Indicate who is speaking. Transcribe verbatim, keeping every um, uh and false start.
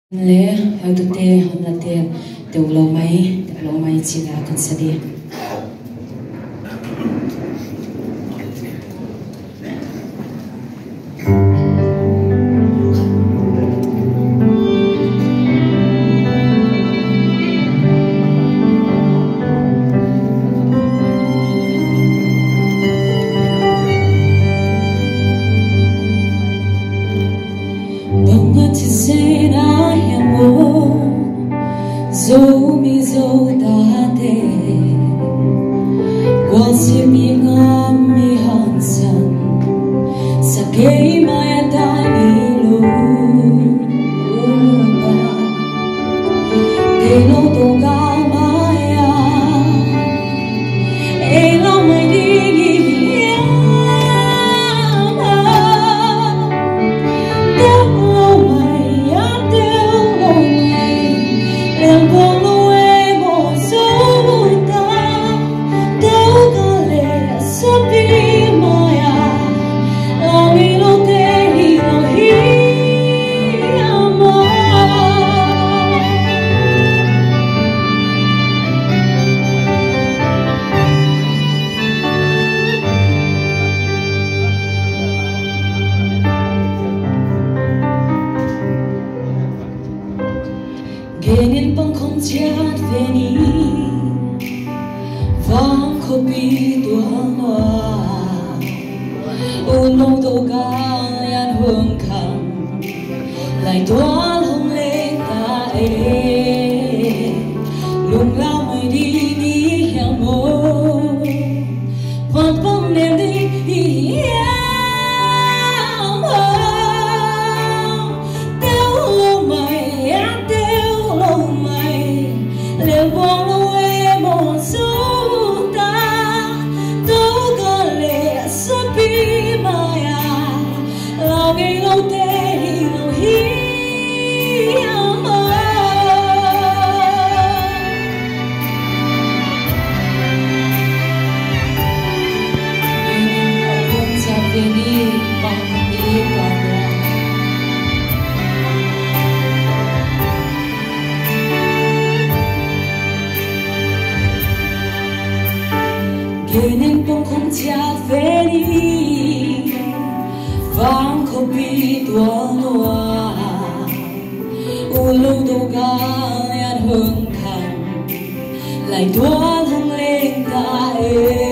Speaker 1: le heu tu te hon la te te lo mai te lo mai chi la kan sa di zo mi zo da te qual si mi ngam mi hansan sa ke mai ta ni lu ba de lo to ga mai ya e lo mai di gi ya ma de lo mai ya de lo mai le bolo Genin pang không chat về ni vang ko pi tuang hoa u lâu đâu ga yan hương khang lại toan hồng lên ta e lung lao mai đi đi heo mô vang vang niềm đi đi Genin pong không cha về đi vang không bị tuang hoa u lâu đâu ga yan hương khang lại toan hồng lên ta e